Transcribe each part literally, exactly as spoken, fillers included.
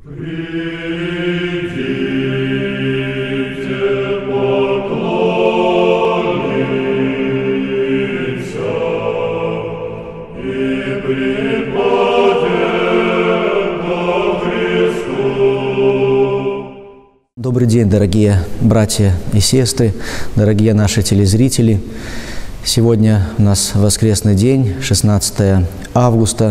Добрый день, дорогие братья и сестры, дорогие наши телезрители. Сегодня у нас воскресный день, шестнадцатое августа.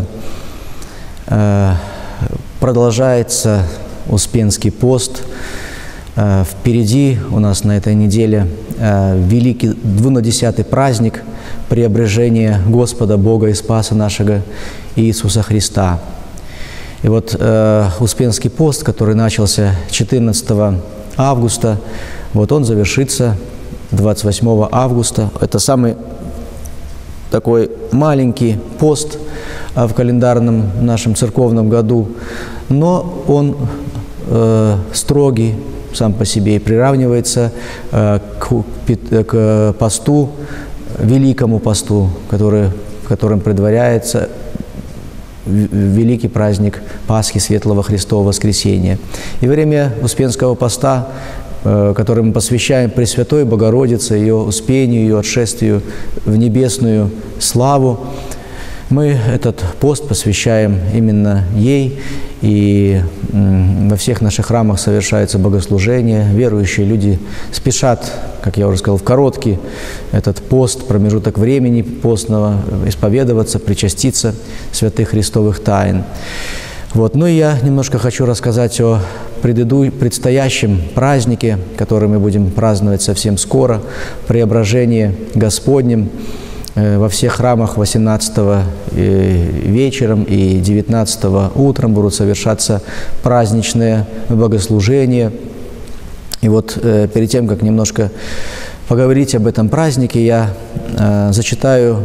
Продолжается Успенский пост. Впереди у нас на этой неделе великий двунадесятый праздник преображения Господа, Бога и Спаса нашего Иисуса Христа. И вот э, Успенский пост, который начался четырнадцатого августа, вот он завершится двадцать восьмого августа. Это самый такой маленький пост э, в календарном нашем церковном году, но он э, строгий сам по себе и приравнивается э, к, к посту, великому посту, который, в котором предваряется великий праздник Пасхи Светлого Христового Воскресения. И время Успенского поста, который мы посвящаем Пресвятой Богородице, ее успению, ее отшествию в небесную славу, мы этот пост посвящаем именно ей, и во всех наших храмах совершается богослужение. Верующие люди спешат, как я уже сказал, в короткий этот пост, промежуток времени постного, исповедоваться, причаститься святых христовых тайн. Вот. Ну и я немножко хочу рассказать о предыду... предстоящем празднике, который мы будем праздновать совсем скоро, преображение Господнем. Во всех храмах восемнадцатого вечером и девятнадцатого утром будут совершаться праздничные богослужения. И вот э, перед тем, как немножко поговорить об этом празднике, я э, зачитаю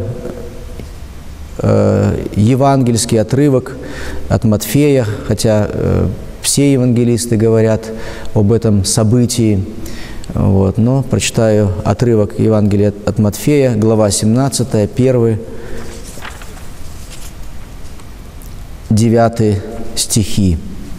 э, евангельский отрывок от Матфея, хотя э, все евангелисты говорят об этом событии. Вот, но прочитаю отрывок Евангелия от Матфея, глава семнадцатая, первый, девятый стихи.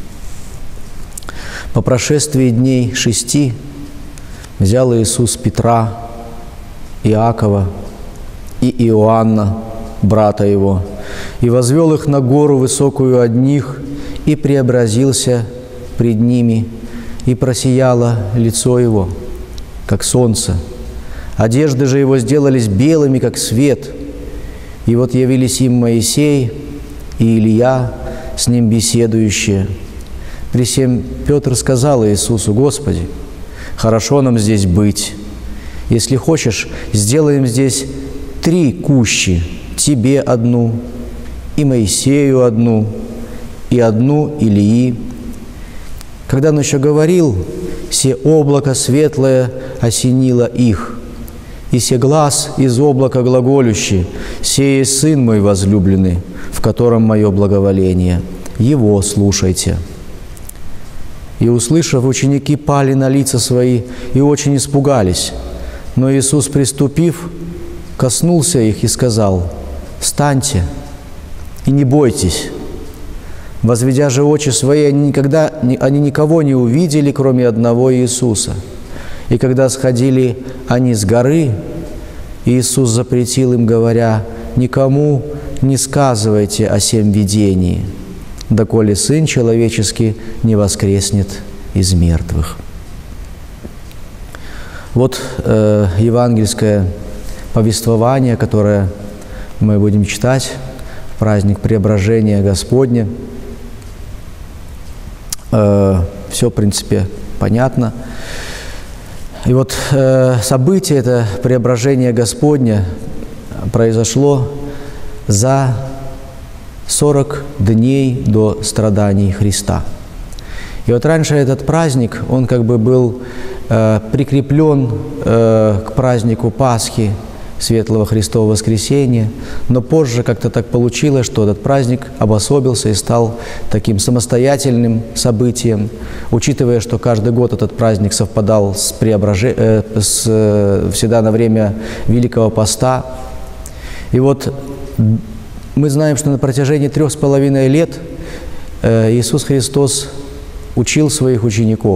«По прошествии дней шести взял Иисус Петра, Иакова и Иоанна, брата его, и возвел их на гору высокую од них, и преобразился пред ними, и просияло лицо его, как солнце. Одежды же его сделались белыми, как свет. И вот явились им Моисей и Илия, с ним беседующие. При сем Петр сказал Иисусу: Господи, хорошо нам здесь быть. Если хочешь, сделаем здесь три кущи, Тебе одну, и Моисею одну, и одну Илии. Когда он еще говорил, се облако светлое осенило их, и се глас из облака глаголющий: «Сей есть Сын мой возлюбленный, в котором мое благоволение, Его слушайте». И, услышав, ученики пали на лица свои и очень испугались. Но Иисус, приступив, коснулся их и сказал: «Встаньте и не бойтесь». Возведя же очи свои, они, никогда, они никого не увидели, кроме одного Иисуса. И когда сходили они с горы, Иисус запретил им, говоря: «Никому не сказывайте о сем видении, доколе Сын Человеческий не воскреснет из мертвых». Вот э, евангельское повествование, которое мы будем читать в праздник Преображения Господня. Все, в принципе, понятно. И вот э, событие, это преображение Господня, произошло за сорок дней до страданий Христа. И вот раньше этот праздник, он как бы был э, прикреплен э, к празднику Пасхи, Светлого Христового Воскресения, но позже как-то так получилось, что этот праздник обособился и стал таким самостоятельным событием, учитывая, что каждый год этот праздник совпадал с преображе... э, с, э, всегда на время Великого Поста. И вот мы знаем, что на протяжении трех с половиной лет э, Иисус Христос учил своих учеников.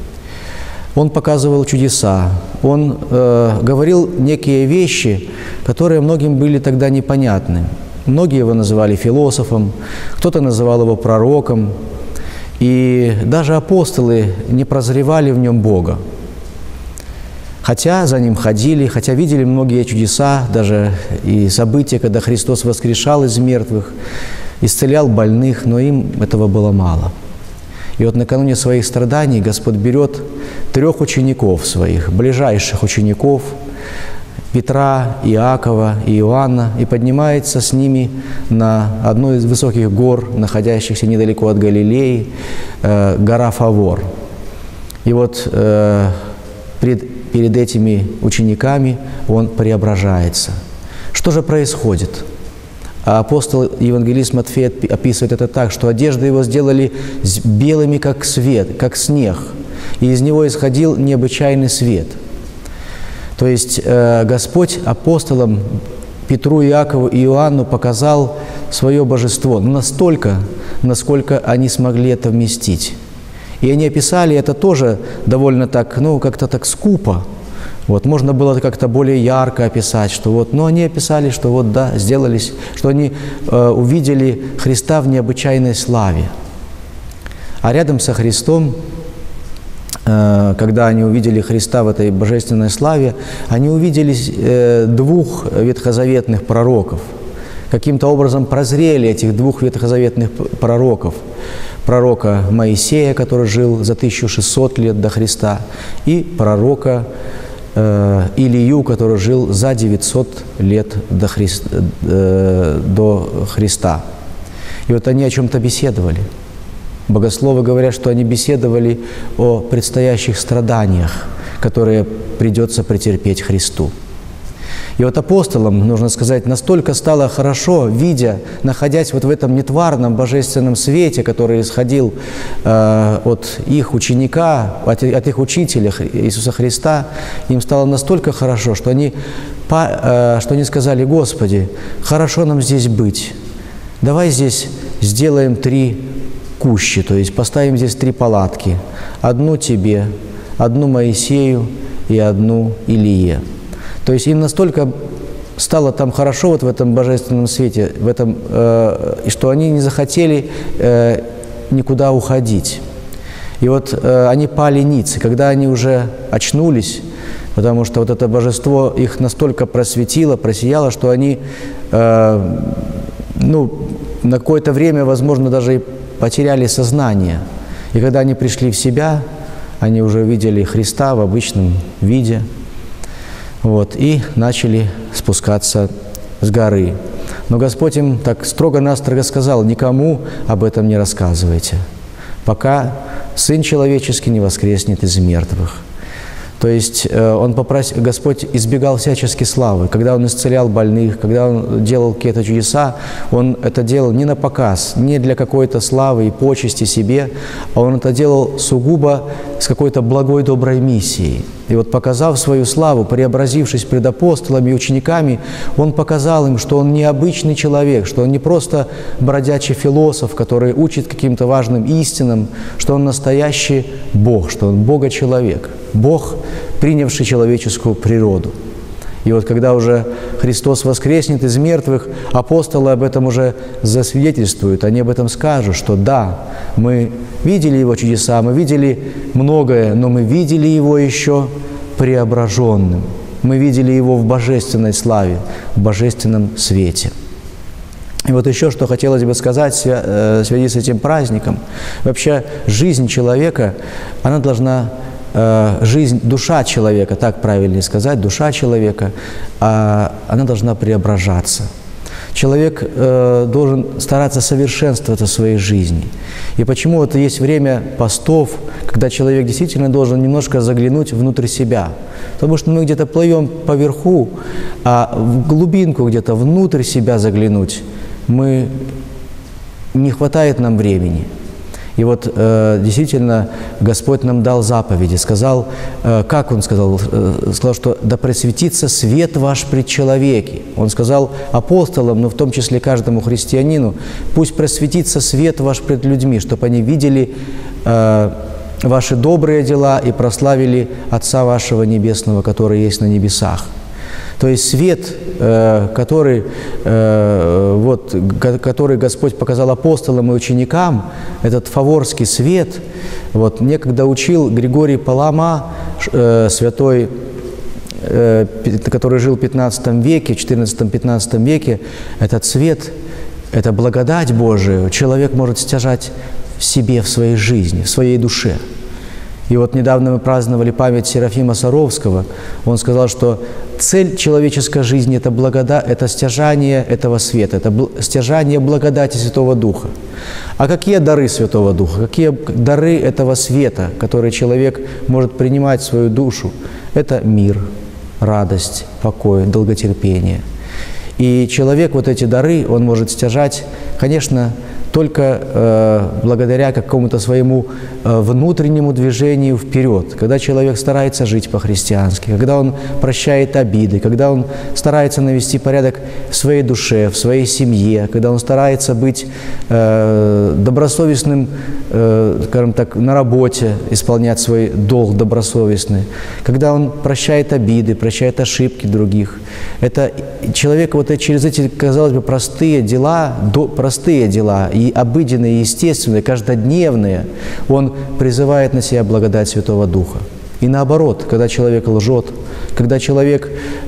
Он показывал чудеса, он э, говорил некие вещи, которые многим были тогда непонятны. Многие его называли философом, кто-то называл его пророком, и даже апостолы не прозревали в нем Бога. Хотя за ним ходили, хотя видели многие чудеса, даже и события, когда Христос воскрешал из мертвых, исцелял больных, но им этого было мало. И вот накануне своих страданий Господь берет трех учеников своих, ближайших учеников, Петра, Иакова и Иоанна, и поднимается с ними на одну из высоких гор, находящихся недалеко от Галилеи, э, гора Фавор. И вот э, пред, перед этими учениками он преображается. Что же происходит? А апостол евангелист Матфей описывает это так, что одежды его сделали белыми, как свет, как снег, и из него исходил необычайный свет. То есть э, Господь апостолам Петру, Иакову и Иоанну показал свое божество настолько, насколько они смогли это вместить. И они описали это тоже довольно так, ну, как-то так скупо. Вот, можно было как-то более ярко описать, что вот, но они описали, что вот, да, сделались, что они э, увидели Христа в необычайной славе. А рядом со Христом, э, когда они увидели Христа в этой божественной славе, они увидели э, двух ветхозаветных пророков. Каким-то образом прозрели этих двух ветхозаветных пророков. Пророка Моисея, который жил за тысячу шестьсот лет до Христа, и пророка Илию, который жил за девятьсот лет до Христа, до Христа. И вот они о чем-то беседовали. Богословы говорят, что они беседовали о предстоящих страданиях, которые придется претерпеть Христу. И вот апостолам, нужно сказать, настолько стало хорошо, видя, находясь вот в этом нетварном божественном свете, который исходил э, от их ученика, от, от их учителя Иисуса Христа, им стало настолько хорошо, что они, по, э, что они сказали: «Господи, хорошо нам здесь быть. Давай здесь сделаем три кущи, то есть поставим здесь три палатки. Одну Тебе, одну Моисею и одну Илие». То есть им настолько стало там хорошо вот в этом божественном свете, в этом, э, что они не захотели э, никуда уходить. И вот э, они пали ниц, когда они уже очнулись, потому что вот это божество их настолько просветило, просияло, что они э, ну, на какое-то время, возможно, даже и потеряли сознание. И когда они пришли в себя, они уже увидели Христа в обычном виде. Вот, и начали спускаться с горы. Но Господь им так строго-настрого сказал: никому об этом не рассказывайте, пока Сын Человеческий не воскреснет из мертвых. То есть он попросил, Господь избегал всячески славы. Когда Он исцелял больных, когда Он делал какие-то чудеса, Он это делал не на показ, не для какой-то славы и почести себе, а Он это делал сугубо с какой-то благой, доброй миссией. И вот, показав свою славу, преобразившись пред апостолами и учениками, Он показал им, что Он необычный человек, что Он не просто бродячий философ, который учит каким-то важным истинам, что Он настоящий Бог, что Он Бога-человек, Бог, принявший человеческую природу. И вот когда уже Христос воскреснет из мертвых, апостолы об этом уже засвидетельствуют, они об этом скажут, что да, мы видели Его чудеса, мы видели многое, но мы видели Его еще преображенным. Мы видели Его в божественной славе, в божественном свете. И вот еще что хотелось бы сказать в связи с этим праздником. Вообще жизнь человека, она должна... Жизнь, душа человека, так правильнее сказать, душа человека, она должна преображаться. Человек должен стараться совершенствоваться в своей жизни. И почему это есть время постов, когда человек действительно должен немножко заглянуть внутрь себя. Потому что мы где-то плывем поверху, а в глубинку где-то внутрь себя заглянуть мы не хватает нам времени. И вот э, действительно Господь нам дал заповеди, сказал, э, как Он сказал? Э, сказал, что «да просветится свет ваш пред человеки». Он сказал апостолам, но в том числе каждому христианину: «Пусть просветится свет ваш пред людьми, чтобы они видели э, ваши добрые дела и прославили Отца вашего Небесного, который есть на небесах». То есть свет, э, который, э, вот, который Господь показал апостолам и ученикам, этот фаворский свет, вот, некогда учил Григорий Палама, э, святой, э, который жил в пятнадцатом веке, четырнадцатом-пятнадцатом веке, этот свет, это благодать Божию человек может стяжать в себе, в своей жизни, в своей душе. И вот недавно мы праздновали память Серафима Саровского. Он сказал, что цель человеческой жизни – это благодать, это стяжание этого света, это стяжание благодати Святого Духа. А какие дары Святого Духа? Какие дары этого света, который человек может принимать в свою душу? Это мир, радость, покой, долготерпение. И человек вот эти дары, он может стяжать, конечно, только э, благодаря какому-то своему э, внутреннему движению вперед. Когда человек старается жить по-христиански, когда он прощает обиды, когда он старается навести порядок в своей душе, в своей семье, когда он старается быть э, добросовестным, э, скажем так, на работе, исполнять свой долг добросовестный, когда он прощает обиды, прощает ошибки других. Это человек вот через эти, казалось бы, простые дела, до, простые дела, и обыденные, естественные, каждодневные, он призывает на себя благодать Святого Духа. И наоборот, когда человек лжет, когда человек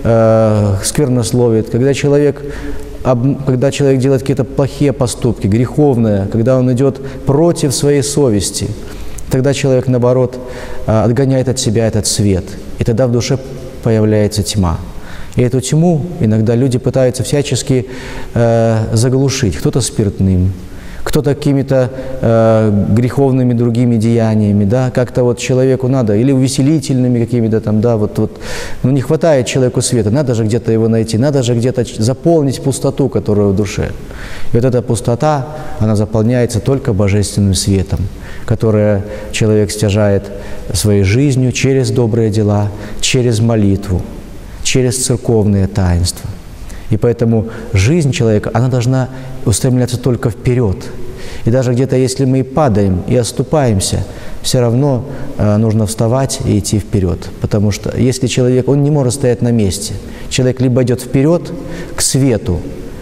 э, сквернословит, когда человек, об, когда человек делает какие-то плохие поступки, греховные, когда он идет против своей совести, тогда человек, наоборот, э, отгоняет от себя этот свет, и тогда в душе появляется тьма. И эту тьму иногда люди пытаются всячески э, заглушить, кто-то спиртным, кто-то какими-то э, греховными другими деяниями, да, как-то вот человеку надо, или увеселительными какими-то там, да, вот, вот, ну не хватает человеку света, надо же где-то его найти, надо же где-то заполнить пустоту, которая в душе. И вот эта пустота, она заполняется только божественным светом, которое человек стяжает своей жизнью через добрые дела, через молитву, через церковные таинства. И поэтому жизнь человека, она должна устремляться только вперед. И даже где-то, если мы и падаем, и оступаемся, все равно э, нужно вставать и идти вперед. Потому что если человек, он не может стоять на месте. Человек либо идет вперед к свету,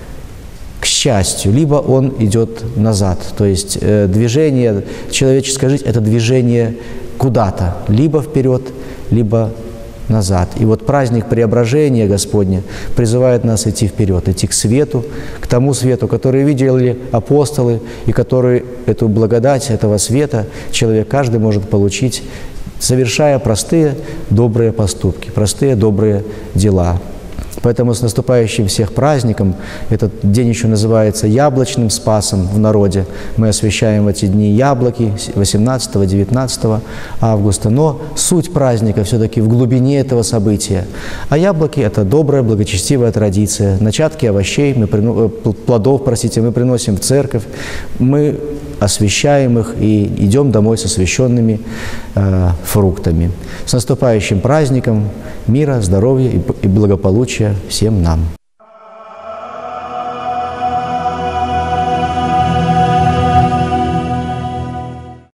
к счастью, либо он идет назад. То есть э, движение, человеческая жизнь – это движение куда-то, либо вперед, либо назад. И вот праздник Преображения Господня призывает нас идти вперед, идти к свету, к тому свету, который видели апостолы, и который эту благодать этого света человек каждый может получить, совершая простые добрые поступки, простые добрые дела. Поэтому с наступающим всех праздником, этот день еще называется Яблочным Спасом в народе. Мы освящаем в эти дни яблоки восемнадцатого-девятнадцатого августа, но суть праздника все-таки в глубине этого события. А яблоки – это добрая, благочестивая традиция. Начатки овощей, мы прино... плодов, простите, мы приносим в церковь, мы освящаем их и идем домой с освященными э, фруктами. С наступающим праздником! Мира, здоровья и благополучия всем нам!